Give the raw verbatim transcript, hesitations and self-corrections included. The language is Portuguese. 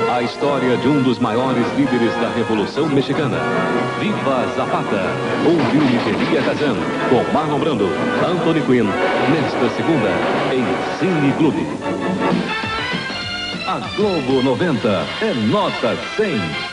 A história de um dos maiores líderes da Revolução Mexicana. Viva Zapata! Ouviu Elia Kazan, com Marlon Brando, Anthony Quinn, nesta segunda, em Cine Clube. A Globo noventa é nota cem.